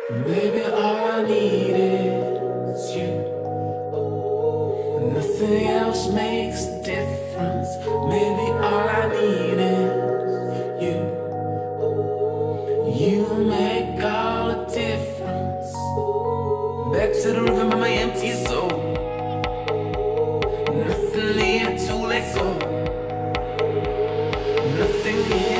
Maybe all I need is you. Nothing else makes a difference. Maybe all I need is you. You make all the difference. Back to the rhythm of my empty soul. Nothing here to let go. Nothing here.